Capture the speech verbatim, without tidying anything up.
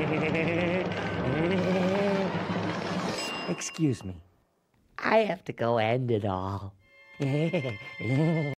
Excuse me. I have to go end it all.